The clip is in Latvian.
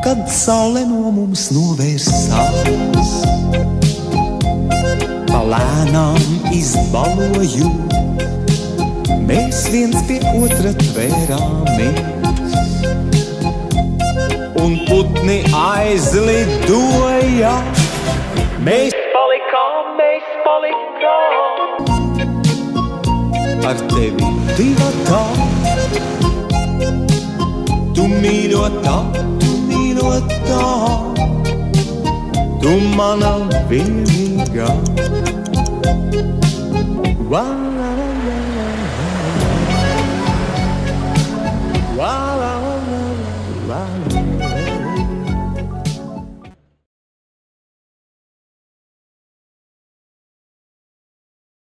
kad saule no mums novērsās. Palēnām izbaloju, mēs viens pie otra tvērāmies, un putni aizlidoja. Mēs palikām, ar tevi divatā. Tu mīļotā, tu mana vienīgā. Wow.